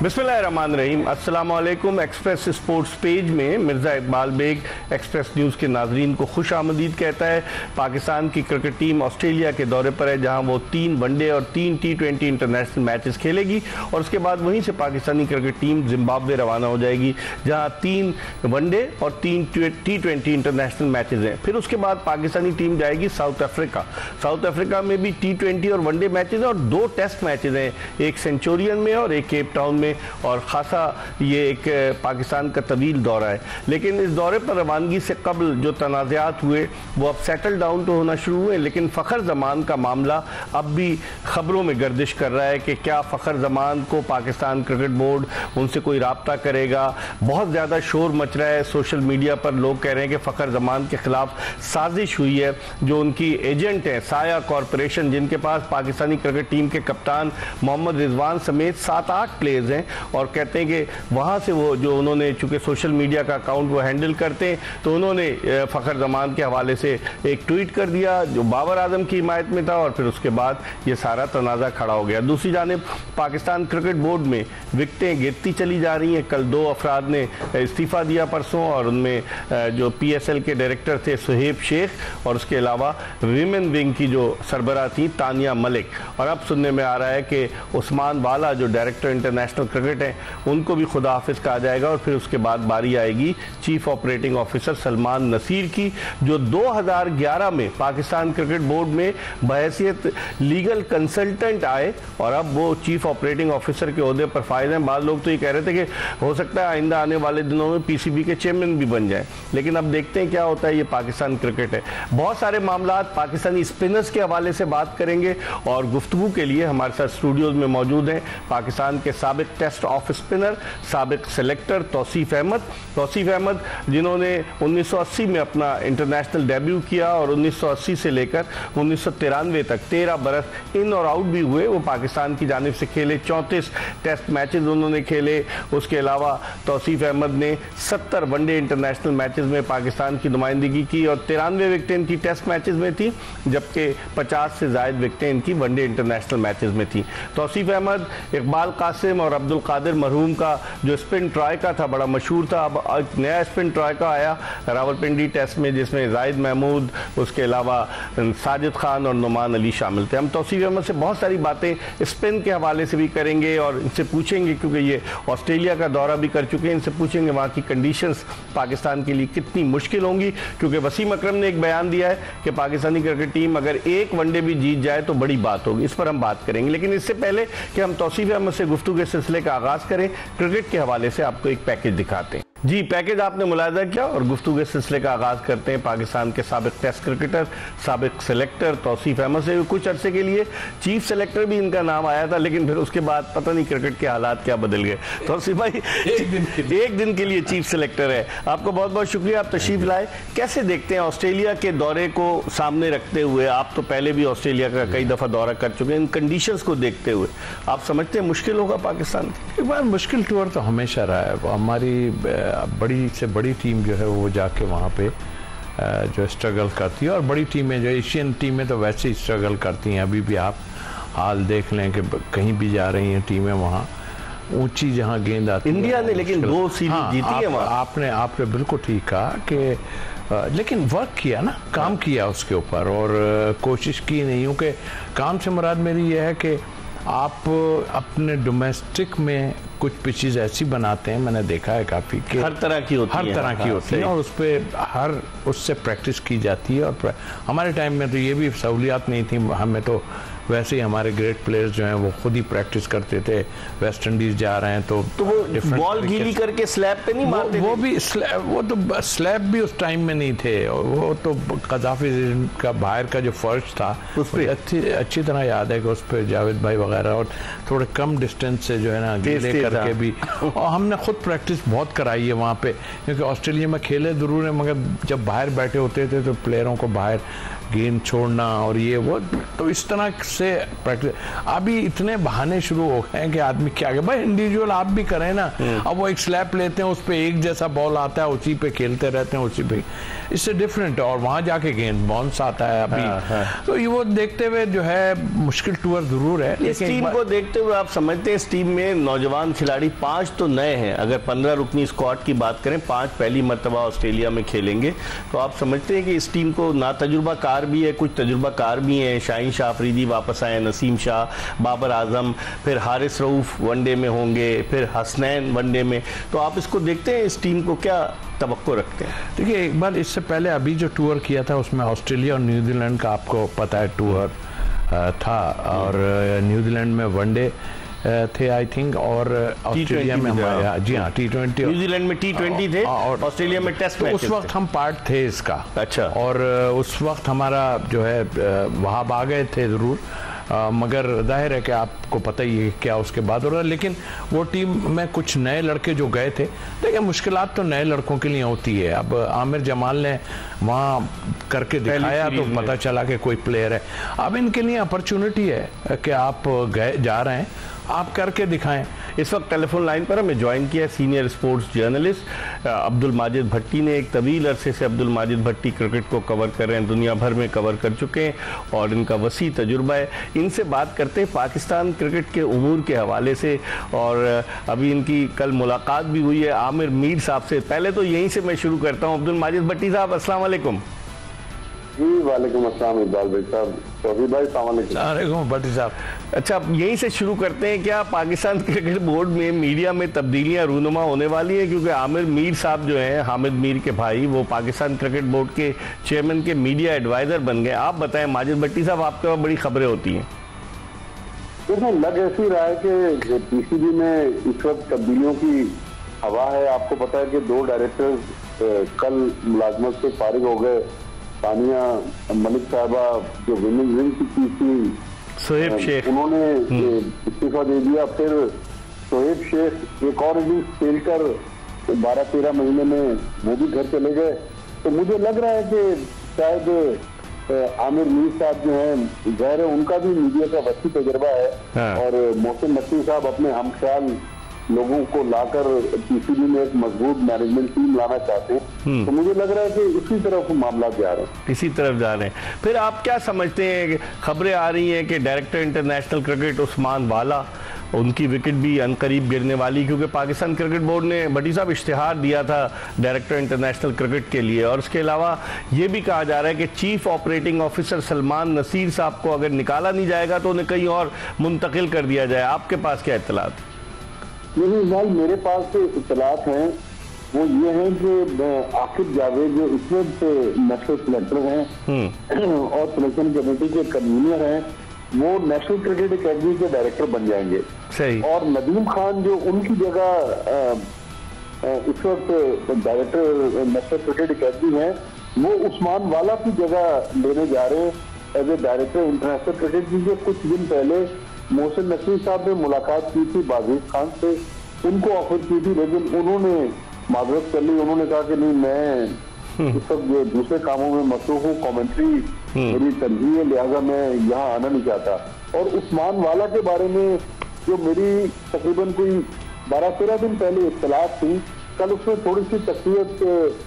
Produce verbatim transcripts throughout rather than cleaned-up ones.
बिस्मिल्लाहिर्रहमानिर्रहीम। अस्सलामुअलैकुम। Express sports page में मिर्ज़ा इकबाल बेग एक्सप्रेस न्यूज़ के नाजरीन को खुश आमदीद कहता है। पाकिस्तान की क्रिकेट टीम ऑस्ट्रेलिया के दौरे पर है, जहां वो तीन वनडे और तीन टी ट्वेंटी इंटरनेशनल मैचेस खेलेगी और उसके बाद वहीं से पाकिस्तानी क्रिकेट टीम जिम्बाब्वे रवाना हो जाएगी, जहां तीन वनडे और तीन टी ट्वेंटी इंटरनेशनल मैचेस हैं। फिर उसके बाद पाकिस्तानी टीम जाएगी साउथ अफ्रीका। साउथ अफ्रीका में भी टी ट्वेंटी और वनडे मैचेस हैं और दो टेस्ट मैचेस हैं, एक सेंचुरियन में और एक केप टाउन में, और खासा ये एक पाकिस्तान का तवील दौरा है। लेकिन इस दौरे पर रवानगी से कबल जो तनाज़ात हुए वो अब सेटल डाउन तो होना शुरू हुए, लेकिन फ़खर जमान का मामला अब भी खबरों में गर्दिश कर रहा है कि क्या फ़खर जमान को पाकिस्तान क्रिकेट बोर्ड उनसे कोई राब्ता करेगा। बहुत ज़्यादा शोर मच रहा है सोशल मीडिया पर, लोग कह रहे हैं कि फ़खर जमान के खिलाफ साजिश हुई है। जो उनकी एजेंट है साया कॉरपोरेशन, जिनके पास पाकिस्तानी क्रिकेट टीम के कप्तान मोहम्मद रिजवान समेत सात आठ प्लेयर्स हैं, और कहते हैं कि वहाँ से वो जो उन्होंने चूँकि सोशल मीडिया का अकाउंट वो हैंडल करते हैं, तो उन्होंने फ़खर जमान के हवाले से एक ट्वीट कर दिया जो बाबर आजम की हिमायत में था, और फिर उसके बाद ये सारा तनाज़ा खड़ा हो गया। दूसरी जानिब पाकिस्तान क्रिकेट बोर्ड में विकटें गिरती चली जा रही हैं। कल दो अफराद ने इस्तीफ़ा दिया परसों, और उनमें जो पी एस एल के डायरेक्टर थे सुहेब शेख, और उसके अलावा वीमेन विंग की जो सरबराह थी तानिया मलिक। और अब सुनने में आ रहा है कि उस्मान वाला जो डायरेक्टर इंटरनेशनल क्रिकेट है उनको भी खुदा हाफिज कहा जाएगा, और फिर उसके बाद बारी आएगी chief operating officer Salman Naseer की, जो दो हज़ार ग्यारह में पाकिस्तान क्रिकेट बोर्ड में बहैसियत लीगल कंसल्टेंट आए और अब वो चीफ ऑपरेटिंग ऑफिसर के ओहदे पर फायद हैं। बाद लोग तो ये कह रहे थे कि हो सकता है आइंदा आने वाले दिनों में पी सी बी के चेयरमैन भी बन जाए, लेकिन अब देखते हैं क्या होता है। ये पाकिस्तान क्रिकेट है। बहुत सारे मामला पाकिस्तानी स्पिनर्स के हवाले से बात करेंगे, और गुफ्तगू के लिए हमारे साथ स्टूडियोज में मौजूद हैं पाकिस्तान के साबिक टेस्ट ऑफ स्पिनर, साबिक सेलेक्टर तौसीफ अहमद। तौसीफ अहमद जिन्होंने उन्नीस सौ अस्सी में अपना इंटरनेशनल डेब्यू किया और उन्नीस सौ अस्सी से लेकर उन्नीस सौ तिरानवे तक तेरह बरस इन और आउट भी हुए, वो पाकिस्तान की जानिब से खेले। चौंतीस टेस्ट मैचेस उन्होंने खेले। उसके अलावा तौसीफ अहमद ने सत्तर वनडे इंटरनेशनल मैचेस में पाकिस्तान की नुमाइंदगी की, और तिरानवे विकटें इनकी टेस्ट मैचेस में थी, जबकि पचास से ज़ायद विकटें इनकी वनडे इंटरनेशनल मैचेस में थी। तौसीफ अहमद इकबाल कासिम और अब्दुल कादिर मरहूम का जो स्पिन ट्रायका था बड़ा मशहूर था। अब एक नया स्पिन ट्रायका आया रावलपिंडी टेस्ट में, जिसमें जाहिद महमूद, उसके अलावा साजिद खान और नुमान अली शामिल थे। हम तौसीफ अहमद से बहुत सारी बातें स्पिन के हवाले से भी करेंगे और इनसे पूछेंगे, क्योंकि ये ऑस्ट्रेलिया का दौरा भी कर चुके हैं, इनसे पूछेंगे वहाँ की कंडीशंस पाकिस्तान के लिए कितनी मुश्किल होंगी, क्योंकि वसीम अकरम ने एक बयान दिया है कि पाकिस्तानी क्रिकेट टीम अगर एक वनडे भी जीत जाए तो बड़ी बात होगी। इस पर हम बात करेंगे, लेकिन इससे पहले कि हम तौसीफ अहमद से गुफ्तगू के सिलसिले का आगाज़ करें, क्रिकेट के हवाले से आपको एक पैकेज दिखाते हैं। जी, पैकेज आपने मुलाहिजा किया, और गुफ्तगू के सिलसिले का आगाज़ करते हैं पाकिस्तान के साबिक टेस्ट क्रिकेटर, साबिक सेलेक्टर तौसीफ अहमद से। कुछ अरसे के लिए चीफ सेलेक्टर भी इनका नाम आया था, लेकिन फिर उसके बाद पता नहीं क्रिकेट के हालात क्या बदल गए। तौसीफ भाई एक दिन के लिए, एक दिन के लिए चीफ सेलेक्टर है। आपको बहुत बहुत शुक्रिया, आप तशरीफ लाए। कैसे देखते हैं ऑस्ट्रेलिया के दौरे को सामने रखते हुए? आप तो पहले भी ऑस्ट्रेलिया का कई दफ़ा दौरा कर चुके हैं, इन कंडीशंस को देखते हुए आप समझते हैं मुश्किल होगा पाकिस्तान? एक बार मुश्किल टूर तो हमेशा रहा है। हमारी बड़ी से बड़ी टीम जो है वो जाके वहाँ पे जो स्ट्रगल करती है, और बड़ी टीमें जो एशियन टीमें तो वैसे ही स्ट्रगल करती हैं। अभी भी आप हाल देख लें कि कहीं भी जा रही हैं टीमें, वहाँ ऊंची जहाँ गेंद आती है। इंडिया ने लेकिन दो सीरीज हाँ, जीती आप, है वहाँ। आपने आपने बिल्कुल ठीक कहा कि लेकिन वर्क किया ना, काम किया उसके ऊपर, और कोशिश की नहीं हूँ कि काम से मुराद मेरी यह है कि आप अपने डोमेस्टिक में कुछ पिचेस ऐसी बनाते हैं, मैंने देखा है काफ़ी, कि हर तरह की होती हर है, तरह की होती है, और उस पर हर उससे प्रैक्टिस की जाती है। और हमारे टाइम में तो ये भी सहूलियात नहीं थी, हमें तो वैसे ही हमारे ग्रेट प्लेयर्स जो हैं वो खुद ही प्रैक्टिस करते थे। वेस्ट इंडीज जा रहे हैं तो तो वो बॉल गीली करके स्लैब पे नहीं मारते वो, वो भी स्लैब, वो तो स्लैब भी उस टाइम में नहीं थे, और वो तो कदाफी का बाहर का जो फर्श था उस पर अच्छी अच्छी तरह याद है कि उस पर जावेद भाई वगैरह और थोड़े कम डिस्टेंस से जो है ना गीले करके भी, और हमने खुद प्रैक्टिस बहुत कराई है वहाँ पे, क्योंकि ऑस्ट्रेलिया में खेले ज़रूर है, मगर जब बाहर बैठे होते थे तो प्लेयरों को बाहर गेंद छोड़ना और ये वो, तो इस तरह से प्रैक्टिस। अभी इतने बहाने शुरू हो गए हैं कि आदमी क्या करे भाई, इंडिविजुअल आप भी करें ना। अब वो एक स्लैप लेते हैं, उस पर एक जैसा बॉल आता है, उसी पे खेलते रहते हैं, उसी पे, इससे डिफरेंट है। और वहां जाके गेंद बाउंस आता है अभी। हाँ, हाँ। तो ये वो देखते हुए जो है मुश्किल टूर जरूर है। इस टीम को देखते हुए आप समझते हैं इस टीम में नौजवान खिलाड़ी पांच तो नए हैं, अगर पंद्रह रुकनी स्क्वाड की बात करें, पांच पहली मर्तबा ऑस्ट्रेलिया में खेलेंगे, तो आप समझते हैं कि इस टीम को ना तजुर्बाकार भी है, कुछ तजुर्बाकार भी हैं, शाहीन शाह अफरीदी वापस आए, नसीम शाह, बाबर आजम, फिर हारिस रऊफ वनडे में होंगे, फिर हसनैन वनडे में, तो आप इसको देखते हैं इस टीम को क्या तवक्को रखते हैं? देखिए, एक बार इससे पहले अभी जो टूर किया था उसमें ऑस्ट्रेलिया और न्यूजीलैंड का आपको पता है टूर था, और न्यूजीलैंड में वनडे थे आई थिंक, और ऑस्ट्रेलिया में हमारे, जी हाँ, टी ट्वेंटी, न्यूजीलैंड में टी ट्वेंटी थे और ऑस्ट्रेलिया में टेस्ट मैच। उस वक्त हम पार्ट थे इसका। अच्छा। और उस वक्त हमारा जो है वहाँ आ गए थे जरूर, आ, मगर जाहिर है कि आपको पता ही है क्या उसके बाद हो रहा है। लेकिन वो टीम में कुछ नए लड़के जो गए थे, देखिए मुश्किलात तो नए लड़कों के लिए होती है। अब आमिर जमाल ने वहाँ करके दिखाया तो पता चला कि कोई प्लेयर है। अब इनके लिए अपॉर्चुनिटी है कि आप गए जा रहे हैं, आप करके दिखाएं। इस वक्त टेलीफोन लाइन पर हमें ज्वाइन किया senior sports journalist Abdul Majid Bhatti ने। एक तवील अरसे से अब्दुल माजिद भट्टी क्रिकेट को कवर कर रहे हैं, दुनिया भर में कवर कर चुके हैं और इनका वसी तजुर्बा है। इनसे बात करते हैं पाकिस्तान क्रिकेट के उमूर के हवाले से, और अभी इनकी कल मुलाकात भी हुई है आमिर मीर साहब से। पहले तो यहीं से मैं शुरू करता हूँ। अब्दुल माजिद भट्टी साहब, अस्सलाम वालेकुम। जी वालेकुम अस्सलाम इकबाल भाई साहब, तौफीक भाई सलाम भट्टी साहब। अच्छा, यहीं से शुरू करते हैं, क्या पाकिस्तान क्रिकेट बोर्ड में मीडिया में तब्दीलियां रूनुमा होने वाली है? क्योंकि आमिर मीर साहब जो हैं, हामिद मीर के भाई, वो पाकिस्तान क्रिकेट बोर्ड के चेयरमैन के मीडिया एडवाइजर बन गए। आप बताएं माजिद भट्टी साहब, आपके वहाँ बड़ी खबरें होती हैं। देखो, लग ऐसी रहा है कि पीसीबी में इस वक्त तब्दीलियों की हवा है। आपको पता है कि दो डायरेक्टर्स कल मुलाजमत से फारिग हो गए। तानिया मलिक साहबा जो विनिंग विंग की थी, सोहेब शेख, उन्होंने इस्तीफा दे दिया। फिर सोहेब शेख एक और इनिंग्स खेल कर बारह तेरह महीने में वो भी घर चले गए। तो मुझे लग रहा है कि शायद आमिर मीर साहब जो हैं, ज़ाहिर है उनका भी मीडिया का वसी तजर्बा है। हाँ। और मोहसिन नकवी साहब अपने हमख्याल लोगों को लाकर पीसीबी में एक मजबूत मैनेजमेंट टीम लाना चाहते हैं। तो मुझे लग रहा है कि इसी तरफ मामला जा रहे हैं इसी तरफ जा रहे हैं। फिर आप क्या समझते हैं, खबरें आ रही हैं कि डायरेक्टर इंटरनेशनल क्रिकेट उस्मान वाला, उनकी विकेट भी अनकरीब गिरने वाली, क्योंकि पाकिस्तान क्रिकेट बोर्ड ने भट्टी साहब इश्तिहार दिया था डायरेक्टर इंटरनेशनल क्रिकेट के लिए। और इसके अलावा ये भी कहा जा रहा है कि chief operating officer Salman Naseer साहब को अगर निकाला नहीं जाएगा तो उन्हें कहीं और मुंतकिल कर दिया जाए। आपके पास क्या इत्तलात? नहीं भाई, मेरे पास जो इत्तलात हैं वो ये हैं कि आकिब जावेद जो इस वक्त नेशनल सिलेक्टर हैं और सिलेक्शन कमेटी के कन्वीनर हैं, वो नेशनल क्रिकेट अकेडमी के डायरेक्टर बन जाएंगे। सही। और नदीम खान जो उनकी जगह इस वक्त डायरेक्टर नेशनल क्रिकेट अकेडमी है, वो उस्मान वाला की जगह लेने जा रहे हैं as a director international cricket. क्योंकि कुछ दिन पहले मोहसिन नकवी साहब ने मुलाकात की थी बाजीज खान से, उनको ऑफर की थी, लेकिन उन्होंने माजरत कर ली। उन्होंने कहा कि नहीं, मैं इस वक्त जो दूसरे कामों में मसरूफ हूँ, कमेंट्री मेरी तरजीह है, लिहाजा मैं यहाँ आना नहीं चाहता। और उस्मान वाला के बारे में जो मेरी तकरीबन कोई बारह तेरह दिन पहले इत्तलात थी, कल उसमें थोड़ी सी तस्वीर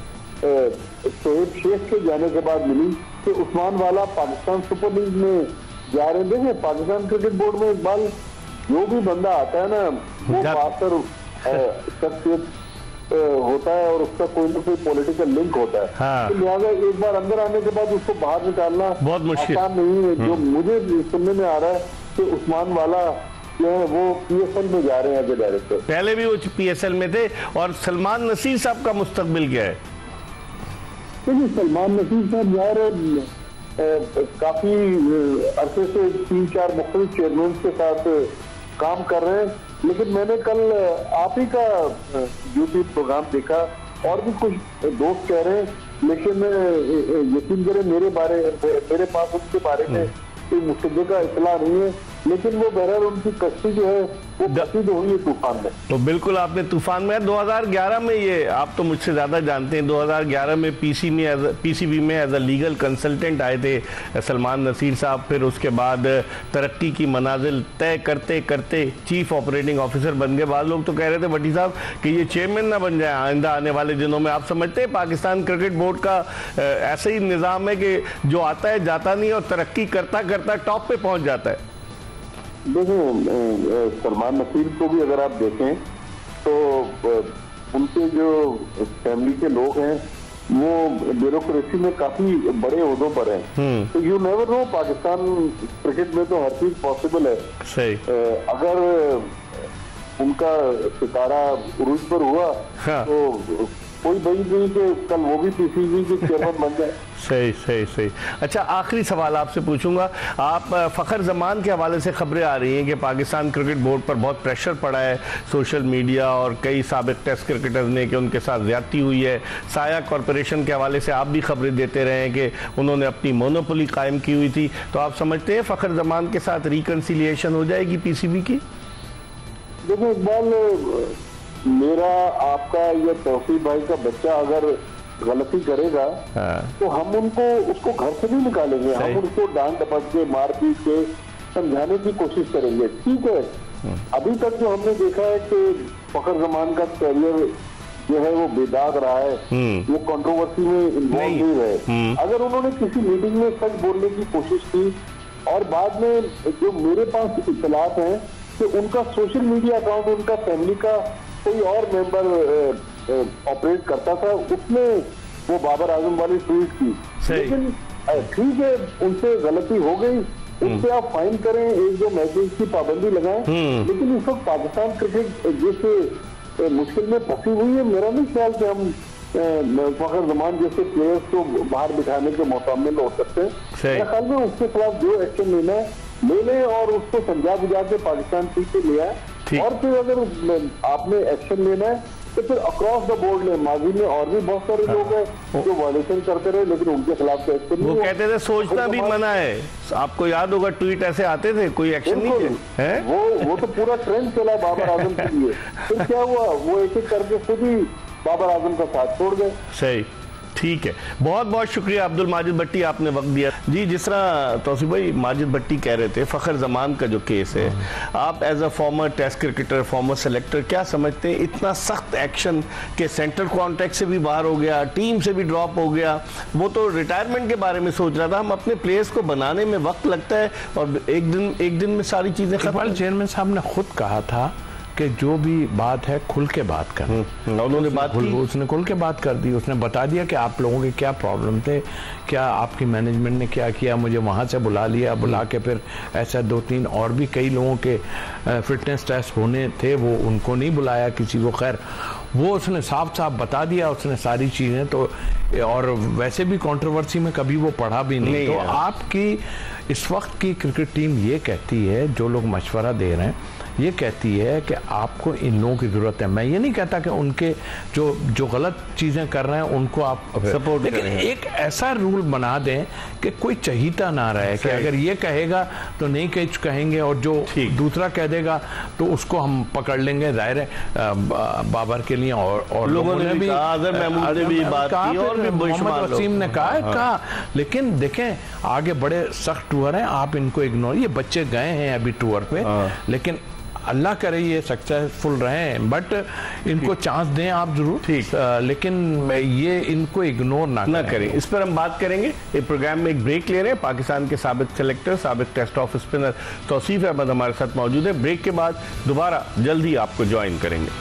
सोहेब शेख के जाने के बाद मिली कि उस्मान वाला पाकिस्तान सुपर लीग में जा रहे हैं। देखें, पाकिस्तान क्रिकेट बोर्ड में इकबाल जो भी बंदा आता है ना, वो खासकर शख्सियत होता है और उसका कोई ना कोई पॉलिटिकल लिंक होता है। हाँ। तो लिहाजा एक बार अंदर आने के बाद उसको बाहर निकालना बहुत मुश्किल आसान नहीं है। जो मुझे सुनने में आ रहा है कि उस्मान वाला जो है वो पीएसएल में जा रहे हैं एज ए डायरेक्टर। पहले भी वो पीएसएल में थे। और सलमान नसीर साहब का मुस्तकबिल क्या है? देखिए, सलमान नसीर साहब जा रहे काफी अरसे से तीन चार मुख्तलिफ चेयरमैन के साथ काम कर रहे हैं। लेकिन मैंने कल आप ही का यूट्यूब प्रोग्राम देखा और भी कुछ दोस्त कह रहे हैं, लेकिन यकीन करें मेरे बारे मेरे पास उनके बारे में कोई मुस्तबिका इतला नहीं है। लेकिन वो बहरहाल उनकी कश्ती जो है वो कश्ती हुई है तूफान में। तो बिल्कुल आपने तूफान में दो हज़ार ग्यारह में, ये आप तो मुझसे ज़्यादा जानते हैं, दो हज़ार ग्यारह में पीसी में पीसीबी में एज अ लीगल कंसल्टेंट आए थे सलमान नसीर साहब। फिर उसके बाद तरक्की की मनाजिल तय करते करते चीफ ऑपरेटिंग ऑफिसर बन गए। बाद लोग तो कह रहे थे भट्टी साहब कि ये चेयरमैन ना बन जाए आइंदा आने वाले दिनों में। आप समझते हैं पाकिस्तान क्रिकेट बोर्ड का ऐसे ही निज़ाम है कि जो आता है जाता नहीं और तरक्की करता करता टॉप पे पहुंच जाता है? देखिए सलमान नसीर को भी अगर आप देखें तो उनके जो फैमिली के लोग हैं वो ब्यूरोक्रेसी में काफी बड़े ओहदों पर हैं। तो you never know, Pakistan cricket में तो हर चीज पॉसिबल है। सही। अगर उनका सितारा उरूज पर हुआ हाँ। तो कोई बड़ी नहीं कि कल वो भी पीसीबी के चेयरमैन बन जाए। सही सही सही। अच्छा, आखिरी सवाल आपसे पूछूंगा। आप फ़खर जमान के हवाले से खबरें आ रही हैं कि पाकिस्तान क्रिकेट बोर्ड पर बहुत प्रेशर पड़ा है सोशल मीडिया और कई साबिक टेस्ट क्रिकेटर्स ने कि उनके साथ ज्यादती हुई है। साया कॉरपोरेशन के हवाले से आप भी खबरें देते रहे हैं कि उन्होंने अपनी मोनोपोली कायम की हुई थी। तो आप समझते हैं फ़खर जमान के साथ रिकन्सिलिएशन हो जाएगी पीसीबी की? देखो इकबाल, मेरा आपका या तौसीफ भाई का बच्चा अगर गलती करेगा हाँ। तो हम उनको उसको घर से नहीं निकालेंगे, हम उनको डांट डपट के मार पीट के समझाने की कोशिश करेंगे। ठीक है, अभी तक जो हमने देखा है कि फ़खर जमान का करियर जो है वो बेदाग रहा है, वो कंट्रोवर्सी में इन्वॉल्व नहीं रहे। अगर उन्होंने किसी मीटिंग में सच बोलने की कोशिश की और बाद में जो मेरे पास इत्तलात हैं कि उनका सोशल मीडिया अकाउंट उनका फैमिली का कोई और मेंबर ऑपरेट करता था, उसमें वो बाबर आजम वाली ट्वीट की। लेकिन ठीक है, उनसे गलती हो गई, उससे आप फाइन करें, एक दो मैचेस की पाबंदी लगाएं, लेकिन इस वक्त पाकिस्तान क्रिकेट जिस मुश्किल में फंसी हुई है, मेरा नहीं ख्याल कि हम फ़खर जमान जैसे प्लेयर्स को बाहर बिठाने के मुताबिक हो सकते हैं। मेरे ख्याल में उसके खिलाफ जो एक्शन लेना है ले लें और उसको समझा बुझा के पाकिस्तान पीछे ले आए। और फिर अगर आपने एक्शन लेना है तो फिर अक्रॉस द बोर्ड ले। माजी में और भी बहुत सारे लोग हैं जो वायलेशन करते रहे लेकिन उनके खिलाफ तो एक्शन नहीं। वो कहते थे सोचना भी मना है, आपको याद होगा ट्वीट ऐसे आते थे, कोई एक्शन नहीं है। वो वो तो पूरा ट्रेंड चला बाबर आजम के लिए। फिर क्या हुआ, वो एक एक करके खुद ही बाबर आजम का साथ छोड़ गए। सही, ठीक है। बहुत बहुत शुक्रिया अब्दुल माजिद भट्टी, आपने वक्त दिया। जी, जिस तरह तौसीफ भाई माजिद भट्टी कह रहे थे, फ़खर जमान का जो केस है, आप as a former test cricketer, former selector, क्या समझते हैं इतना सख्त एक्शन के सेंट्रल कॉन्ट्रैक्ट से भी बाहर हो गया, टीम से भी ड्रॉप हो गया, वो तो रिटायरमेंट के बारे में सोच रहा था। हम अपने प्लेयर्स को बनाने में वक्त लगता है और एक दिन एक दिन में सारी चीजें खत्म। चेयरमैन साहब ने खुद कहा था कि जो भी बात है खुल के बात कर। उन्होंने बात की, उसने खुल के बात कर दी। उसने बता दिया कि आप लोगों के क्या प्रॉब्लम थे, क्या आपकी मैनेजमेंट ने क्या किया, मुझे वहाँ से बुला लिया, बुला के फिर ऐसा दो तीन और भी कई लोगों के फिटनेस टेस्ट होने थे, वो उनको नहीं बुलाया किसी को। खैर वो उसने साफ साफ बता दिया उसने सारी चीज़ें। तो और वैसे भी कंट्रोवर्सी में कभी वो पढ़ा भी नहीं, नहीं तो आपकी इस वक्त की क्रिकेट टीम ये कहती है, जो लोग मशवरा दे रहे हैं ये कहती है कि आपको इन लोगों की जरूरत है। मैं ये नहीं कहता कि उनके जो जो गलत चीजें कर रहे हैं उनको आप सपोर्ट लेकिन करें। एक ऐसा रूल बना दें कि कोई चहीता ना रहे कि अगर ये कहेगा तो नहीं कुछ कहेंगे और जो दूसरा कह देगा तो उसको हम पकड़ लेंगे। जाहिर है बाबर के लिए और और लोगों ने भी महमूद ने भी बात की और भी मोहम्मद वसीम ने कहा कहा लेकिन देखें आगे बड़े सख्त टूर हैं, आप इनको इग्नोर। ये बच्चे गए हैं अभी टूर पे, लेकिन अल्लाह करे ये सक्सेसफुल रहे, बट इनको चांस दें आप जरूर। ठीक, लेकिन ये इनको इग्नोर ना, ना करें। इस पर हम बात करेंगे। इस प्रोग्राम में एक ब्रेक ले रहे हैं। पाकिस्तान के साबिक सेलेक्टर, साबिक test off spinner Tauseef Ahmed हमारे साथ मौजूद है। ब्रेक के बाद दोबारा जल्द ही आपको ज्वाइन करेंगे।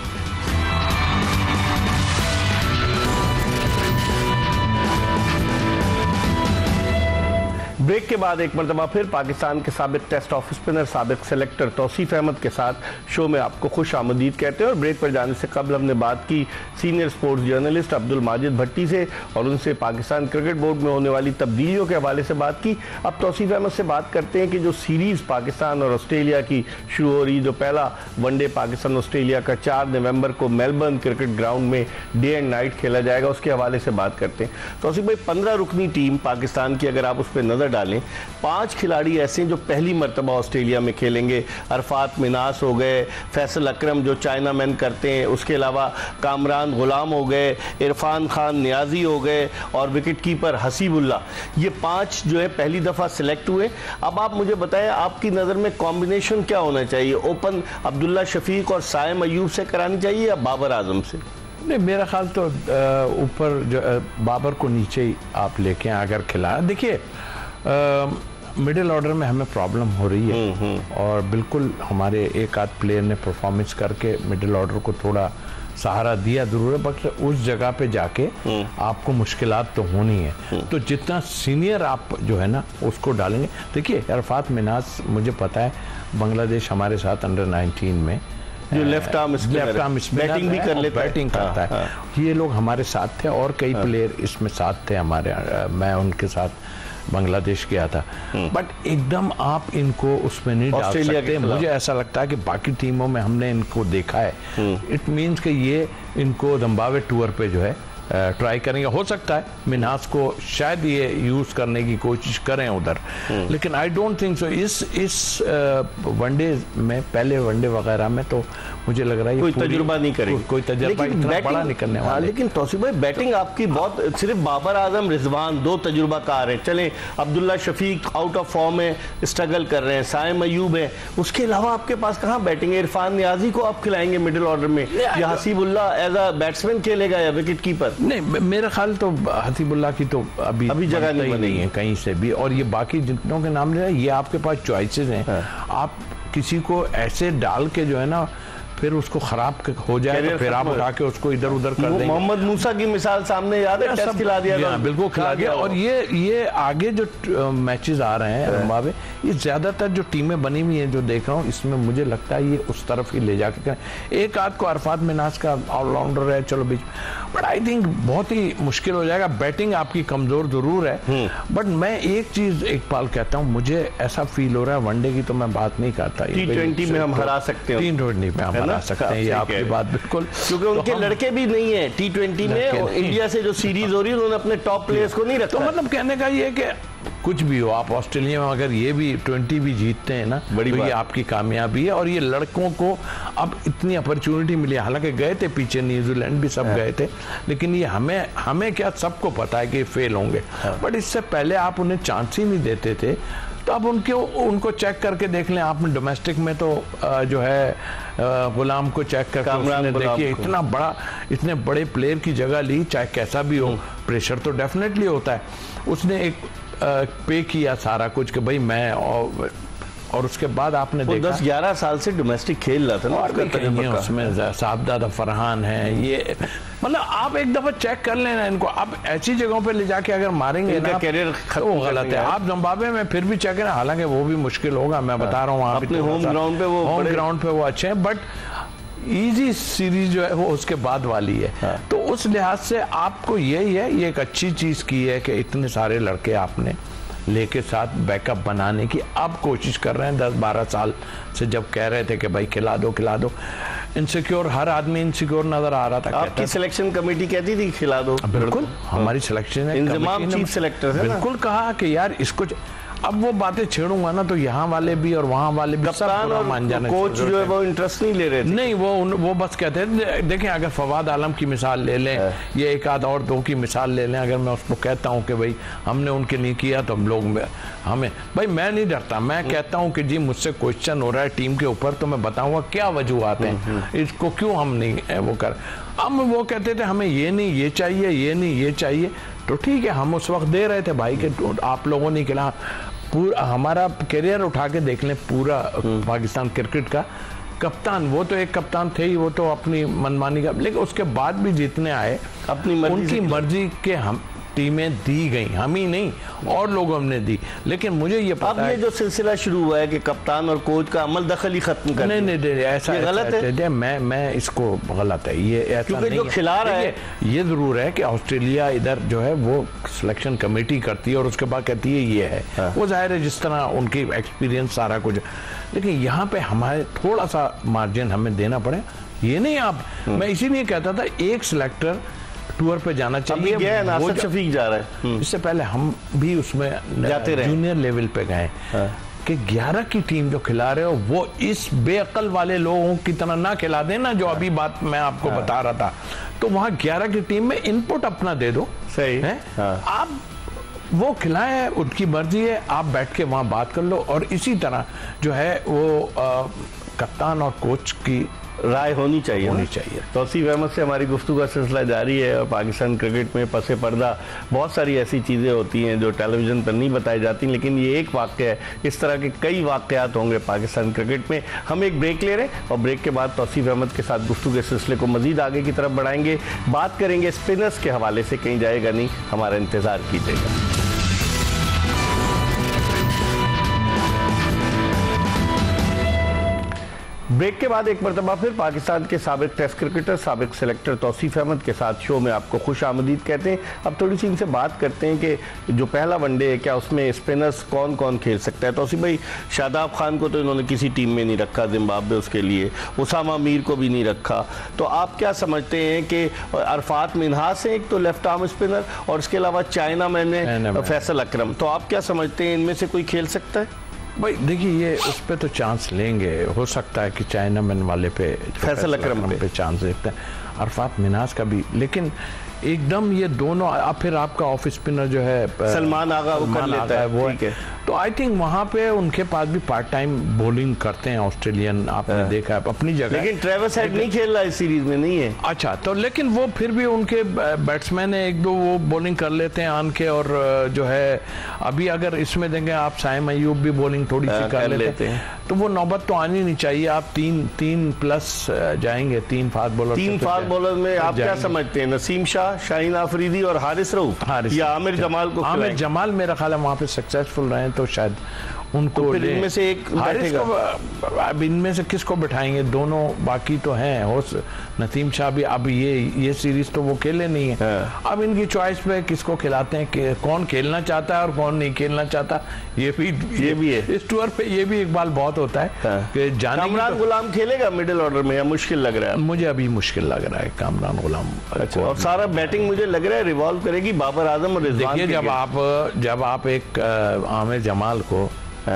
ब्रेक के बाद एक मरतबा फिर पाकिस्तान के साबिक टेस्ट ऑफ स्पिनर, साबिक सेलेक्टर तौसीफ अहमद के साथ शो में आपको खुश आमदीद कहते हैं। और ब्रेक पर जाने से कबल हमने बात की senior sports journalist Abdul Majid Bhatti से और उनसे पाकिस्तान क्रिकेट बोर्ड में होने वाली तब्दीलियों के हवाले से बात की। अब तौसीफ अहमद से बात करते हैं कि जो सीरीज़ पाकिस्तान और ऑस्ट्रेलिया की शुरू हो रही, जो पहला वनडे पाकिस्तान ऑस्ट्रेलिया का चार नवंबर को मेलबर्न क्रिकेट ग्राउंड में डे एंड नाइट खेला जाएगा, उसके हवाले से बात करते हैं। तौसीफ भाई, पंद्रह रुकनी टीम पाकिस्तान की, अगर आप उस पर नजर डालें, पांच खिलाड़ी ऐसे हैं जो पहली मरतबा ऑस्ट्रेलिया में खेलेंगे। अरफात मिनास हो गए, फैसल अकरम जो चाइना मैन करते हैं, उसके अलावा कामरान गुलाम हो गए, इरफान खान नियाजी हो गए और विकेट कीपर हसीबुल्ला। ये पांच जो है पहली दफ़ा सिलेक्ट हुए। अब आप मुझे बताएं, आपकी नज़र में कॉम्बिनेशन क्या होना चाहिए? ओपन अब्दुल्ला शफीक और साइम अयूब से करानी चाहिए या बाबर आजम से? नहीं, मेरा ख्याल तो ऊपर जो बाबर को नीचे ही आप लेके अगर खिलाया। देखिए, मिडिल ऑर्डर में हमें प्रॉब्लम हो रही है और बिल्कुल हमारे एक आध प्लेयर ने परफॉर्मेंस करके मिडिल ऑर्डर को थोड़ा सहारा दिया जरूर है, बट उस जगह पे जाके आपको मुश्किलात तो होनी है। तो जितना सीनियर आप जो है ना उसको डालेंगे। देखिए, अरफात मिनास मुझे पता है बांग्लादेश हमारे साथ अंडर नाइनटीन में जो left arm left arm batting भी कर लेता है, बैटिंग करता है। हाँ, हाँ। ये लोग हमारे साथ थे और कई प्लेयर इसमें साथ थे हमारे। मैं उनके साथ बांग्लादेश गया था, बट एकदम आप इनको उसमें नहीं डाल सकते। मुझे ऐसा लगता है कि बाकी टीमों में हमने इनको देखा है। इट मीन्स कि ये इनको जिम्बाब्वे टूर पे जो है ट्राई करेंगे। हो सकता है मिनास को शायद ये यूज करने की कोशिश करें उधर, लेकिन आई डोंट थिंक सो। इस इस वनडे में, पहले वनडे वगैरह में तो मुझे लग रहा है कोई तजुर्बा नहीं करेंगे, कोई तजुर्बा इतना बड़ा नहीं करने वाला। लेकिन तौसीफ भाई, बैटिंग आपकी बहुत, सिर्फ बाबर आजम रिजवान दो तजुर्बाकार हैं। चलें, Abdullah Shafique out of form है, स्ट्रगल कर रहे हैं, साइम अयूब है, उसके अलावा आपके पास कहाँ बैटिंग है? इरफान नियाजी को आप खिलाएंगे मिडिल ऑर्डर में, या हसीबुल्ला एज अ बैट्समैन खेलेगा या विकेट कीपर? नहीं, मेरा ख्याल तो हसीबुल्ला की तो अभी अभी जगह नहीं बनी है कहीं से भी। और ये बाकी जितनों के नाम ले रहे हैं, ये आपके पास चॉइसेस हैं। हाँ। आप किसी को ऐसे डाल के जो है ना फिर उसको खराब हो जाए तो फिर आप उठा के उसको इधर उधर कर देंगे। मोहम्मद मूसा की मिसाल सामने याद है, टेस्ट खिला दिया, बिल्कुल खिला दिया। और ये ये आगे जो मैचेस आ रहे हैं जिम्बाब्वे, ये ज्यादातर जो टीमें बनी हुई हैं जो देख रहा हूँ, इसमें मुझे लगता है ये उस तरफ ही ले जाके करें। एक आध को अरफात मिनास का ऑलराउंडर है, चलो बीच, बट आई थिंक बहुत ही मुश्किल हो जाएगा। बैटिंग आपकी कमजोर जरूर है, बट मैं एक चीज इकबाल कहता हूँ, मुझे ऐसा फील हो रहा है वनडे की तो मैं बात नहीं करता, टी ट्वेंटी में हम हरा सकते हैं, टी ट्वेंटी में हम हरा सकते हैं, ये आपकी बात बिल्कुल, क्योंकि उनके लड़के भी नहीं है टी ट्वेंटी में। इंडिया से जो सीरीज हो रही है, उन्होंने अपने टॉप प्लेयर्स को नहीं रखा। तो मतलब कहने का ये कि कुछ भी हो, आप ऑस्ट्रेलिया में अगर ये भी ट्वेंटी भी जीतते हैं ना, बड़ी तो ये आपकी कामयाबी है। और ये लड़कों को अब इतनी अपॉर्चुनिटी मिली, हालांकि गए थे पीछे, न्यूजीलैंड भी सब गए थे, लेकिन ये हमें हमें क्या सबको पता है कि फेल होंगे, बट इससे पहले आप उन्हें चांस ही नहीं देते थे। तो अब उनके उनको चेक करके देख लें। आपने डोमेस्टिक में तो जो है गुलाम को चेक करके देखिए, इतना बड़ा, इतने बड़े प्लेयर की जगह ली, चाहे कैसा भी हो, प्रेशर तो डेफिनेटली होता है। उसने एक पे किया सारा कुछ कि भाई मैं, और, और उसके बाद आपने देखा दस ग्यारह साल से डोमेस्टिक खेल रहा था ना, और उसमें साहबजादा फरहान है, ये मतलब आप एक दफा चेक कर लेना इनको। अब ऐसी जगहों पे ले जाके अगर मारेंगे ना, कैरियर वो गलत है। आप जिम्बाब्वे में फिर भी चेक है, हालांकि वो भी मुश्किल होगा, मैं बता रहा हूँ, अपने होम ग्राउंड पे वो होम ग्राउंड पे वो अच्छे हैं, बट इजी सीरीज जो है वो उसके बाद वाली है। हाँ। तो उस लिहाज से आपको यही है, ये एक अच्छी चीज की है कि इतने सारे लड़के आपने लेके साथ बैकअप बनाने की अब कोशिश कर रहे हैं। दस बारह साल से जब कह रहे थे कि भाई खिला दो खिला दो, इनसिक्योर, हर आदमी इनसिक्योर नजर आ रहा था। आपकी सिलेक्शन कमेटी कहती थी खिला दो, बिल्कुल हमारी सिलेक्शन है, इंतजाम चीफ सिलेक्टर है, बिल्कुल कहा कि यार इसको, अब वो बातें छेड़ूंगा ना तो यहाँ वाले भी और वहाँ वाले भी सब मान जाने, कोच जो है वो इंटरेस्ट नहीं ले रहे थे। नहीं, वो वो बस कहते हैं, देखें अगर फवाद आलम की मिसाल ले लें, ये एक आध और दो की मिसाल ले लें, अगर मैं उसको कहता हूँ कि भाई हमने उनके नहीं किया तो हम लोग हमें, भाई मैं नहीं डरता, मैं कहता हूँ कि जी मुझसे क्वेश्चन हो रहा है टीम के ऊपर, तो मैं बताऊंगा क्या वजूहत हैं, इसको क्यों हम नहीं वो कर। अब वो कहते थे हमें ये नहीं ये चाहिए, ये नहीं ये चाहिए, तो ठीक है, हम उस वक्त दे रहे थे भाई कि आप लोगों ने खिला। पूरा हमारा करियर उठा के देख लें, पूरा पाकिस्तान क्रिकेट का कप्तान, वो तो एक कप्तान थे ही, वो तो अपनी मनमानी का, लेकिन उसके बाद भी जितने आए अपनी मर्जी, उनकी मर्जी के हम टीमें दी गई, हम ही नहीं और लोगों ने दी। लेकिन मुझे ये पता अब ये जो सिलसिला शुरू हुआ है कि कप्तान और कोच का अमल दखल ही खत्म कर, नहीं नहीं नहीं ऐसा गलत है, मैं मैं इसको गलत है ये ऐसा, क्योंकि जो खिला रहा है, ये जरूर है कि ऑस्ट्रेलिया इधर जो है वो सिलेक्शन कमेटी करती है और उसके बाद कहती है ये है, हाँ। वो जाहिर है जिस तरह उनकी एक्सपीरियंस सारा कुछ, लेकिन यहाँ पे हमारे थोड़ा सा मार्जिन हमें देना पड़े। ये नहीं आप, मैं इसीलिए कहता था एक सिलेक्टर टूर पे जाना चाहिए। अभी गया नासिर शफीक जा रहा है, इससे पहले हम भी उसमें जाते रहे, जूनियर लेवल पे गए कि ग्यारह की टीम जो खिला रहे हो वो इस बेअकल वाले लोगों की तरह ना खिला देना जो अभी बात मैं आपको हाँ। बता रहा था। तो वहां ग्यारह की टीम में इनपुट अपना दे दो, सही है हाँ। आप वो खिलाएं, उनकी मर्जी है, आप बैठ के वहां बात कर लो। और इसी तरह जो है वो आ, कप्तान और कोच की राय होनी चाहिए होनी चाहिए। तौसीफ अहमद से हमारी गुफ्तगू का सिलसिला जारी है। और पाकिस्तान क्रिकेट में पसे पर्दा बहुत सारी ऐसी चीज़ें होती हैं जो टेलीविज़न पर नहीं बताई जाती, लेकिन ये एक वाक़या है। इस तरह के कई वाक़यात होंगे पाकिस्तान क्रिकेट में। हम एक ब्रेक ले रहे हैं और ब्रेक के बाद तौसीफ अहमद के साथ गुफ्तगू के सिलसिले को मज़ीद आगे की तरफ बढ़ाएंगे। बात करेंगे स्पिनर्स के हवाले से, कहीं जाएगा नहीं, हमारा इंतज़ार कीजिएगा। ब्रेक के बाद एक मरतबा फिर पाकिस्तान के साबिक टेस्ट क्रिकेटर, साबिक सेलेक्टर तौसीफ अहमद के साथ शो में आपको खुश आमदीद कहते हैं। अब थोड़ी सी इनसे बात करते हैं कि जो पहला वनडे है, क्या उसमें स्पिनर्स कौन कौन खेल सकता है। तौसीफ भाई, शादाब खान को तो इन्होंने किसी टीम में नहीं रखा जिम्बाब्वे उसके लिए, उसामा मीर को भी नहीं रखा, तो आप क्या समझते हैं कि अरफात मिन्हास है एक तो लेफ्ट आर्म स्पिनर, और इसके अलावा चाइना मैंने फैसल अकरम, तो आप क्या समझते हैं इनमें से कोई खेल सकता है? भाई देखिए, ये उस पर तो चांस लेंगे, हो सकता है कि चाइनामैन वाले पे फैसल अकरम पे, पे चांस देखते हैं, अरफात मिन्हास का भी, लेकिन एकदम ये दोनों आप फिर आपका ऑफ स्पिनर जो है सलमान आगा वो कर लेता है, वो है। तो आई थिंक वहां पे उनके पास भी पार्ट टाइम बॉलिंग करते हैं ऑस्ट्रेलियन, आपने देखा है अपनी जगह। लेकिन ट्रेविस हेड नहीं खेल रहा इस सीरीज में, नहीं है। अच्छा, तो लेकिन वो फिर भी उनके बैट्समैन है, एक दो वो बॉलिंग कर लेते हैं आन के, और जो है अभी अगर इसमें देंगे आप साइम अयूब भी बॉलिंग थोड़ी सी कर लेते हैं, तो वो नौबत तो आनी नहीं चाहिए। आप तीन तीन प्लस जाएंगे, तीन फास्ट बॉलर, तीन फास्ट बॉलर में आप क्या समझते हैं? नसीम शाह, शाहीन आफरीदी और हारिस रऊफ, हारिस या आमिर जमाल को? आमिर जमाल मेरा ख्याल है वहां पे सक्सेसफुल रहे तो शायद उनको तो इनमें से एक बैठेगा। अब इनमें से किसको बिठाएंगे? दोनों बाकी तो हैं, हो नसीम शाह भी, अब ये ये सीरीज तो वो खेले नहीं है। हाँ। अब इनकी चॉइस पे किसको खिलाते हैं कि कौन खेलना चाहता है और कौन नहीं खेलना चाहता, ये भी ये भी है इस टूर पे, ये भी इकबाल बहुत होता है। हाँ। कि कामरान तो, गुलाम खेलेगा मिडिल ऑर्डर में या मुश्किल लग रहा है? मुझे अभी मुश्किल लग रहा है कामरान गुलाम। अच्छा, और सारा बैटिंग मुझे लग रहा है रिवॉल्व करेगी बाबर आजम और रिजवान। देखिए, जब आप जब आप एक आमिर जमाल को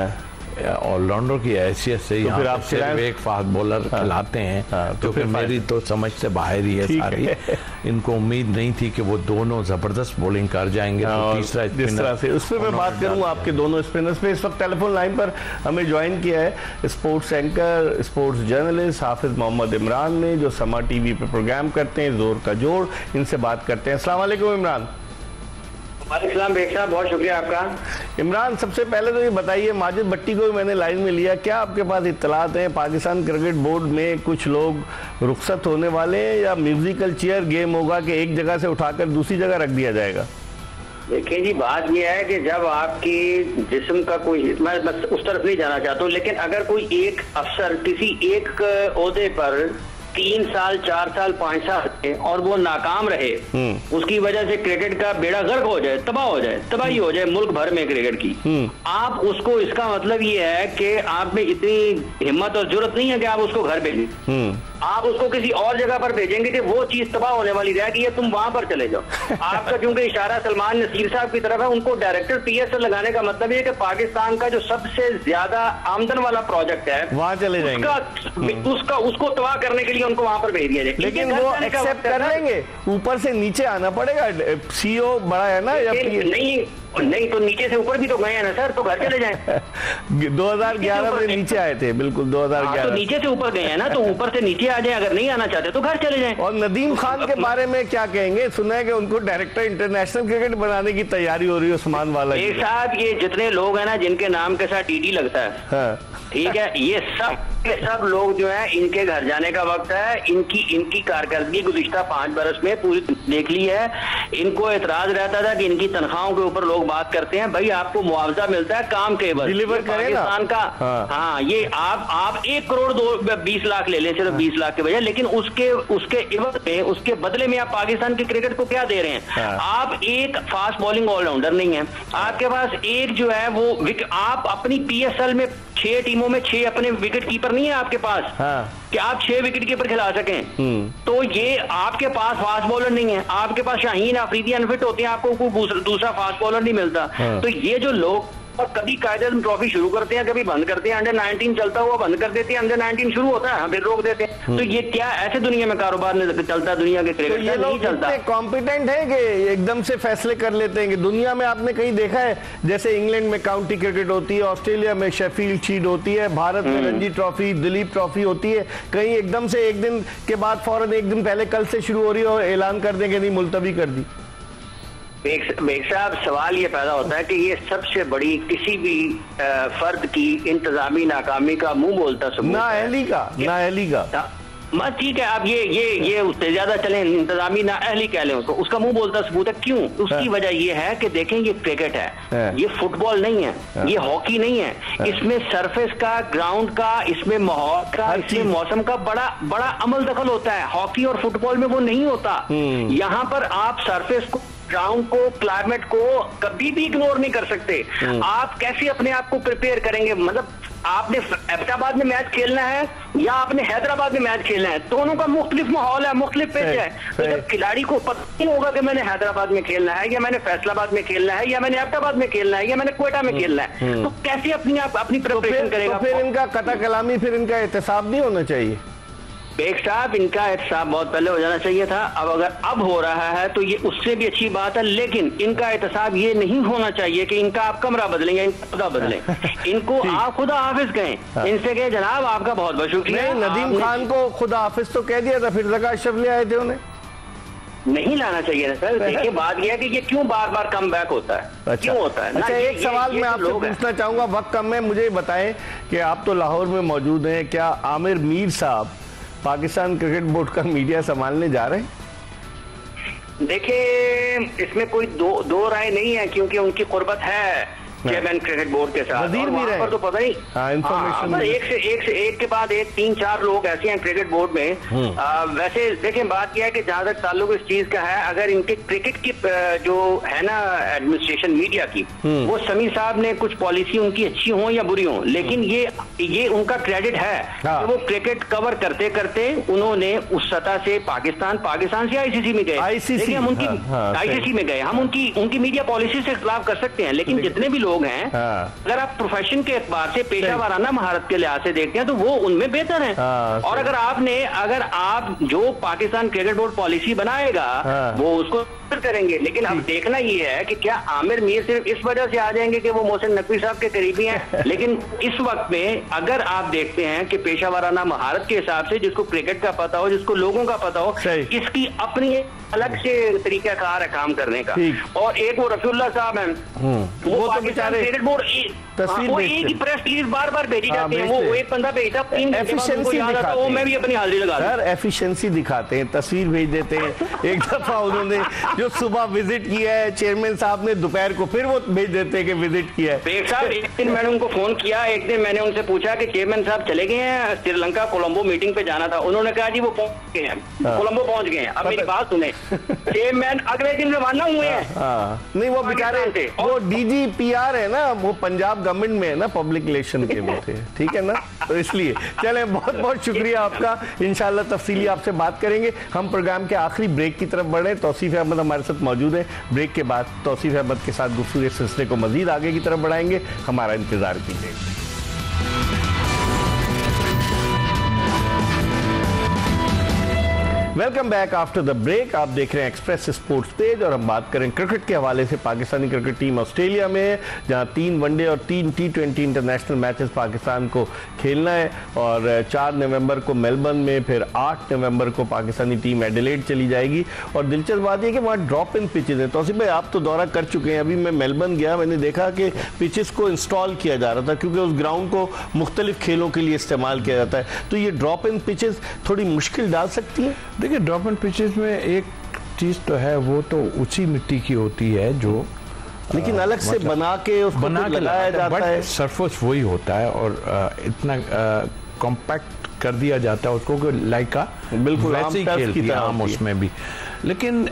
ऑलराउंडर की हैसियत से तो फिर आप सिर्फ एक फास्ट बॉलर हाँ, खिलाते हैं हाँ, तो, तो फिर मेरी तो समझ से बाहर ही है सारी। इनको उम्मीद नहीं थी कि वो दोनों जबरदस्त बॉलिंग कर जाएंगे। तो तीसरा जिस तरह से उस पर मैं बात करूंगा आपके दोनों स्पिनर्स पे। इस वक्त टेलीफोन लाइन पर हमें ज्वाइन किया है sports anchor, sports journalist Hafiz Mohammad Imran ने, जो समा टीवी पे प्रोग्राम करते हैं जोर का जोड़। इनसे बात करते हैं। अस्सलाम वालेकुम इमरान। वालेकुम बेग साहब, बहुत शुक्रिया आपका। इमरान, सबसे पहले तो ये बताइए, माजिद भट्टी को भी मैंने लाइन में लिया, क्या आपके पास इत्तलात हैं पाकिस्तान क्रिकेट बोर्ड में कुछ लोग रुखसत होने वाले हैं या म्यूजिकल चेयर गेम होगा कि एक जगह से उठाकर दूसरी जगह रख दिया जाएगा? देखिए जी, बात यह है कि जब आपकी जिस्म का कोई, मैं बस उस तरफ नहीं जाना चाहता हूँ, लेकिन अगर कोई एक अफसर किसी एक ओहदे पर तीन साल, चार साल, पांच साल और वो नाकाम रहे, उसकी वजह से क्रिकेट का बेड़ा गर्क हो जाए, तबाह हो जाए, तबाही हो जाए मुल्क भर में क्रिकेट की, आप उसको, इसका मतलब ये है कि आप में इतनी हिम्मत और जरूरत नहीं है कि आप उसको घर भेजें। आप उसको किसी और जगह पर भेजेंगे कि वो चीज तबाह होने वाली रहेगी, ये तुम वहां पर चले जाओ। आपका क्योंकि इशारा सलमान नसीर साहब की तरफ है, उनको डायरेक्टर पीएसएल लगाने का मतलब ये कि पाकिस्तान का जो सबसे ज्यादा आमदन वाला प्रोजेक्ट है वहां चले जाएंगे, उसका, उसका उसको तबाह करने के लिए उनको वहां पर भेज दिया जाए। लेकिन वो एक्सेप्ट कर लेंगे, ऊपर से नीचे आना पड़ेगा। सीईओ बड़ा है ना, नहीं नहीं तो नीचे से ऊपर भी तो गए हैं ना सर, तो घर चले जाएं। दो हज़ार ग्यारह में नीचे आए थे, बिल्कुल दो हज़ार ग्यारह। तो नीचे से ऊपर गए हैं ना, तो ऊपर से नीचे आ जाए, अगर नहीं आना चाहते तो घर चले जाएं। और नदीम खान के बारे में क्या कहेंगे? सुना है कि उनको डायरेक्टर इंटरनेशनल क्रिकेट बनाने की तैयारी हो रही है उस्मान वाला। एक साहब, ये जितने लोग हैं ना जिनके नाम के साथ टीटी लगता है, हाँ। ठीक है, ये सब के सब लोग जो है, इनके घर जाने का वक्त है। इनकी इनकी कारकर्दगी गुज़िश्ता पांच बरस में पूरी देख ली है। इनको एतराज रहता था कि इनकी तनख्वाहों के ऊपर लोग बात करते हैं, भाई आपको मुआवजा मिलता है काम के बस, डिलीवर करें ना पाकिस्तान का। हाँ, हाँ, ये आप आप एक करोड़ दो बीस लाख ले लें, सिर्फ बीस लाख के बजाय, लेकिन उसके उसके इवज में, उसके बदले में आप पाकिस्तान की क्रिकेट को क्या दे रहे हैं? हाँ। आप एक फास्ट बॉलिंग ऑलराउंडर नहीं है आपके पास, एक जो है वो, आप अपनी पीएसएल में छह टीमों में छह अपने विकेट कीपर नहीं है आपके पास, हाँ। कि आप छह विकेट कीपर खिला सकें, तो ये आपके पास फास्ट बॉलर नहीं है, आपके पास शाहीन अफरीदी अनफिट होते हैं, आपको कोई दूसरा फास्ट बॉलर नहीं मिलता। हाँ। तो ये जो लोग और कभी कायदे ट्रॉफी शुरू करते हैं, कभी बंद करते हैं, अंडर नाइनटीन चलता हुआ बंद कर देते हैं, अंडर नाइनटीन शुरू होता है फिर रोक देते हैं। तो ये क्या ऐसे दुनिया में कारोबार में चलता, दुनिया के क्रिकेट तो नहीं चलता। कॉम्पिटेंट है कि एकदम से फैसले कर लेते हैं कि दुनिया में आपने कहीं देखा है जैसे इंग्लैंड में काउंटी क्रिकेट होती है, ऑस्ट्रेलिया में शेफील्ड शील्ड होती है, भारत में रणजी ट्रॉफी, दिलीप ट्रॉफी होती है, कहीं एकदम से एक दिन के बाद फौरन एक दिन पहले कल से शुरू हो रही है और ऐलान कर देंगे नहीं मुलतवी कर दी। बेग साहब, सवाल ये पैदा होता है कि ये सबसे बड़ी किसी भी फर्द की इंतजामी नाकामी का मुंह बोलता सबूत ना अहली का ना अहली का मत ठीक है, आप ये ये ये उससे ज्यादा चलें, इंतजामी ना अहली कह लें उसको, उसका मुंह बोलता सबूत है। क्यों? उसकी वजह ये है कि देखें ये क्रिकेट है, है। ये फुटबॉल नहीं है, है। ये हॉकी नहीं है, है। इसमें सरफेस का, ग्राउंड का, इसमें माहौल का, इसमें मौसम का बड़ा बड़ा अमल दखल होता है। हॉकी और फुटबॉल में वो नहीं होता। यहाँ पर आप सरफेस को, ग्राउंड को, क्लाइमेट को कभी भी इग्नोर नहीं कर सकते। आप कैसे अपने आप को प्रिपेयर करेंगे? मतलब आपने अहमदाबाद में मैच खेलना है या आपने हैदराबाद में मैच खेलना है, दोनों का मुख्तलिफ माहौल है, मुख्तलिफ पिच है। तो जब खिलाड़ी को पता नहीं होगा कि मैंने हैदराबाद में खेलना है या मैंने फैसलाबाद में खेलना है या मैंने अहमदाबाद में खेलना है या मैंने क्वेटा में खेलना है, तो कैसे अपनी आप अपनी प्रिपरेशन करेगा? तो फिर इनका कता कलामी, फिर इनका एहतसाब नहीं होना चाहिए। बेग साहब, इनका एहतसाब बहुत पहले हो जाना चाहिए था। अब अगर अब हो रहा है तो ये उससे भी अच्छी बात है, लेकिन इनका एहतसाब ये नहीं होना चाहिए कि इनका आप कमरा बदलें या इनका खुदा बदलें। इनको आप खुदा हाफिज कहें, इनसे कहें जनाब आपका बहुत बहुत शुक्रिया। नदीम खान को खुदा हाफिज तो कह दिया था, फिर जगह अशरफ ले आए थे, उन्हें नहीं लाना चाहिए ना सर। देखिए बात यह है कि ये क्यों बार बार कम बैक होता है। अच्छा। क्यों होता है? अच्छा, एक सवाल मैं आपसे पूछना चाहूंगा, वक्त कम है, मुझे बताएं कि आप तो लाहौर में मौजूद हैं, क्या आमिर मीर साहब पाकिस्तान क्रिकेट बोर्ड का मीडिया संभालने जा रहे हैं? देखिए इसमें कोई दो दो राय नहीं है, क्योंकि उनकी कुर्बत है चेयरमैन क्रिकेट बोर्ड के साथ, वजीर भी रहे तो पता नहीं। हाँ, हाँ, एक से एक से एक के बाद एक तीन चार लोग ऐसे हैं क्रिकेट बोर्ड में। आ, वैसे देखें बात यह है कि जहां तक ताल्लुक इस चीज का है, अगर इनके क्रिकेट की जो है ना एडमिनिस्ट्रेशन मीडिया की, वो समीर साहब ने कुछ पॉलिसी उनकी अच्छी हो या बुरी हो, लेकिन ये ये उनका क्रेडिट है कि वो क्रिकेट कवर करते करते उन्होंने उस सतह से पाकिस्तान पाकिस्तान से आईसीसी में गए। आईसीसी हम उनकी आईसीसी में गए, हम उनकी उनकी मीडिया पॉलिसी से खिलाफ कर सकते हैं, लेकिन जितने भी लोग हैं, हाँ। अगर आप प्रोफेशन के एतबार से, पेशा वाराना महारत के लिहाज से देखते हैं तो वो उनमें बेहतर है। हाँ, और अगर आपने अगर आप जो पाकिस्तान क्रिकेट बोर्ड पॉलिसी बनाएगा, हाँ। वो उसको करेंगे, लेकिन अब देखना ये है कि क्या आमिर मीर सिर्फ इस वजह से आ जाएंगे कि वो मोहसिन नकवी साहब के करीबी हैं। लेकिन इस वक्त में अगर आप देखते हैं कि पेशा वाराना महारत के हिसाब से, जिसको क्रिकेट का पता हो, जिसको लोगों का पता हो, इसकी अपनी अलग से तरीका कार है काम करने का। और एक वो रफीउल्लाह साहब हैं, वो, वो तो बेचारे क्रिकेट बोर्ड वो एक ही प्रेस रिलीज बार बार भेजी जाती है, वो एक बंदा भेजता है, तीन एफिशिएंसी दिखाते हैं, मैं भी अपनी हाजिरी लगा सर एफिशिएंसी दिखाते हैं, तस्वीर भेज देते हैं। एक दफा उन्होंने जो सुबह विजिट किया है चेयरमैन साहब ने, दोपहर को फिर वो भेज देते हैं कि विजिट किया है। बेग साहब, एक दिन मैंने उनको फोन किया, एक दिन मैंने उनसे पूछा कि चेयरमैन साहब चले गए हैं, श्रीलंका कोलंबो मीटिंग पे जाना था। उन्होंने कहा जी वो पहुंच गए हैं, कोलंबो पहुंच गए हैं। अब मेरी बात सुने, चेयरमैन अगले दिन रवाना हुए हैं। नहीं वो बेचारे वो डीजी पीआर है ना, वो पंजाब गवर्नमेंट में है ना, पब्लिक रिलेशन के में थे, ठीक है ना, तो इसलिए चले। बहुत बहुत शुक्रिया आपका, इंशाल्लाह तफसीली आपसे बात करेंगे। हम प्रोग्राम के आखिरी ब्रेक की तरफ बढ़े, तौसीफ अहमद हमारे साथ मौजूद है। ब्रेक के बाद तौसीफ अहमद के साथ गुफ्तगू इस सिलसिले को मजीद आगे की तरफ बढ़ाएंगे, हमारा इंतजार कीजिए। Welcome back after the break. आप देख रहे हैं एक्सप्रेस स्पोर्ट्स पेज और हम बात करें क्रिकेट के हवाले से। पाकिस्तानी क्रिकेट टीम ऑस्ट्रेलिया में है, जहां तीन वनडे और तीन T twenty international matches Pakistan को खेलना है और चार नवंबर को मेलबर्न में, फिर आठ नवंबर को पाकिस्तानी टीम एडिलेड चली जाएगी। और दिलचस्प बात यह कि वहाँ ड्रॉप इन पिचेज हैं। तौसीफ भाई, आप तो दौरा कर चुके हैं, अभी मैं मेलबर्न गया, मैंने देखा कि पिचेस को इंस्टॉल किया जा रहा था, क्योंकि उस ग्राउंड को मुख्तलिफ खेलों के लिए इस्तेमाल किया जाता है। तो ये ड्रॉप इन पिचेस थोड़ी मुश्किल डाल सकती है? देखिए, ड्रॉप इन पिचेस में एक चीज़ तो है, वो तो उसी मिट्टी की होती है जो, लेकिन अलग से मतलब बना के उसको बना के लगाया जाता है, सरफेस वही होता है और इतना कॉम्पैक्ट कर दिया जाता है उसको कि लाइका बिल्कुल वैसे ही खेलती है आम उसमें भी। लेकिन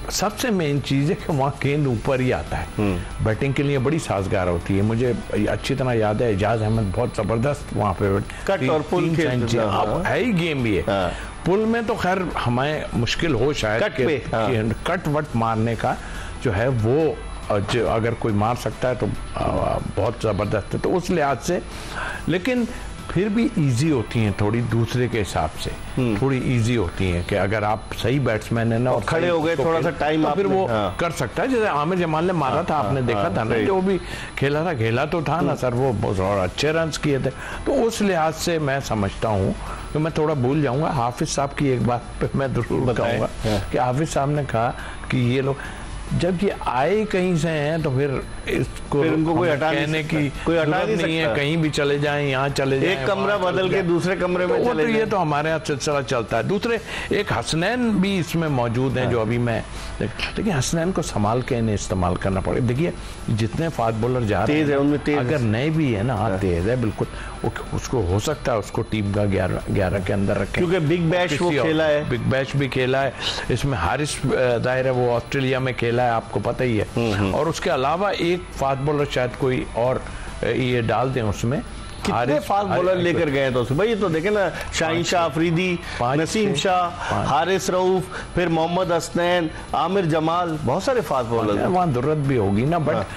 सबसे मेन चीज़ है कि वहाँ गेंद ऊपर ही आता है, बैटिंग के लिए बड़ी साजगार होती है। मुझे अच्छी तरह याद है एजाज अहमद बहुत ज़बरदस्त वहाँ पे कट और पुल खेलते थे। है ही गेम ये, पुल में तो खैर हमें मुश्किल हो शायद कट पे, हाँ। कट वट मारने का जो है वो जो अगर कोई मार सकता है तो बहुत ज़बरदस्त है, तो उस लिहाज से। लेकिन फिर भी इजी होती हैं थोड़ी दूसरे के हिसाब से, थोड़ी इजी होती हैं कि अगर आप सही बैट्समैन है ना और खड़े हो गए थोड़ा सा टाइम तो फिर वो हाँ। कर सकता है। जैसे आमिर जमाल ने मारा था, आपने हाँ, देखा हाँ, था ना, जो भी खेला था खेला तो था ना सर, वो बहुत अच्छे रन किए थे। तो उस लिहाज से मैं समझता हूँ कि मैं थोड़ा भूल जाऊंगा। हाफिज साहब की एक बात पे मैं जरूर बताऊंगा कि हाफिज साहब ने कहा कि ये लोग जब ये आए कहीं से हैं तो फिर इसको फिर उनको कोई हटा कहने की कोई हटा नहीं, नहीं है, कहीं भी चले जाएं, यहाँ चले जाएं, एक कमरा बदल के दूसरे कमरे में तो चले तो ये तो हमारे यहाँ सिलसिला चलता है। दूसरे एक हसनैन भी इसमें मौजूद हैं जो अभी मैं, लेकिन हसनैन को संभाल के इन्हें इस्तेमाल करना पड़ेगा। देखिए जितने फास्ट बॉलर जा रहे तेज है उनमें, तेज अगर नए भी है ना, हाँ तेज है बिल्कुल, उसको हो सकता है उसको टीम का ग्यारह ग्यारह के अंदर रखें, क्योंकि बिग बैश वो खेला है, बिग बैश भी खेला है। इसमें हारिस दायर है, वो ऑस्ट्रेलिया में खेला है, आपको पता ही है। और उसके अलावा एक फास्ट बॉलर शायद कोई और ये डाल दें उसमें। कितने फास्ट बॉलर लेकर गए तो भाई, ये तो देखे ना, शाहीन शाह अफरीदी, नसीम शाह, हारिस रऊफ, फिर मोहम्मद हसनैन, आमिर जमाल, बहुत सारे फास्ट बॉलर। वहाँ जरूरत भी होगी ना, बट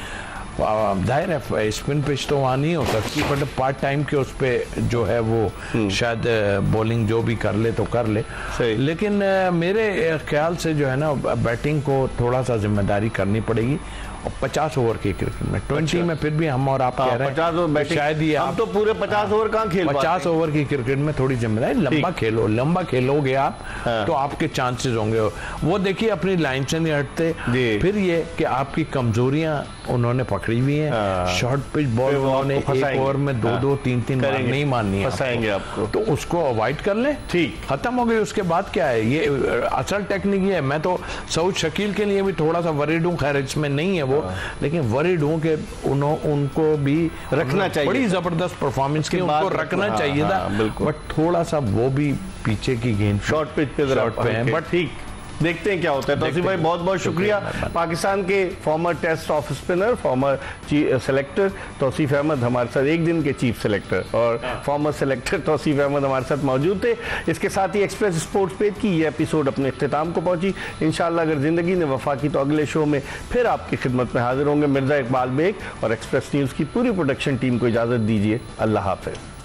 जाहिर है स्पिन पिच तो वहाँ नहीं हो सकती, बट पार्ट टाइम के उस पर जो है वो शायद बॉलिंग जो भी कर ले तो कर ले। लेकिन मेरे ख्याल से जो है ना बैटिंग को थोड़ा सा जिम्मेदारी करनी पड़ेगी। और पचास ओवर की क्रिकेट में ट्वेंटी में फिर भी हम और आप कह रहे हैं पचास ओवर शायद ही हम तो पूरे पचास ओवर कहाँ खेल पाते। पचास ओवर की क्रिकेट में थोड़ी जिम्मेदारी, लंबा खेलो, लंबा खेलोगे आप तो आपके चांसेस होंगे। वो देखिए अपनी लाइन से नहीं हटते। फिर ये कि आपकी कमजोरियां उन्होंने पकड़ी हुई हैं, शॉर्ट पिच बॉल उन्होंने एक ओवर में दो दो तीन तीन बार नहीं मारनी है, फंसाएंगे आपको, तो उसको अवॉइड कर ले, ठीक खत्म हो गई। उसके बाद क्या है, ये असल टेक्निक ये है। मैं तो सऊद शकील के लिए भी थोड़ा सा वरीड हूँ, खैर इसमें नहीं है वो, लेकिन वरीड हूँ कि उनको भी रखना चाहिए। बड़ी जबरदस्त परफॉर्मेंस की उनको रखना चाहिए था, बट थोड़ा सा वो भी पीछे की गेंद शॉर्ट पिच पे है, बट ठीक देखते हैं क्या होता है। तौसीफ भाई बहुत बहुत शुक्रिया। पाकिस्तान के former test off spinner, former selector Tauseef Ahmed हमारे साथ, एक दिन के चीफ सेलेक्टर और फॉर्मर सेलेक्टर तौसीफ अहमद हमारे साथ मौजूद थे। इसके साथ ही एक्सप्रेस स्पोर्ट्स पेज की ये एपिसोड अपने इख्तिताम को पहुंची। इंशाल्लाह अगर जिंदगी ने वफा की तो अगले शो में फिर आपकी खिदमत में हाजिर होंगे। मिर्जा इकबाल बेग और एक्सप्रेस न्यूज़ की पूरी प्रोडक्शन टीम को इजाज़त दीजिए। अल्लाह हाफ़िज़।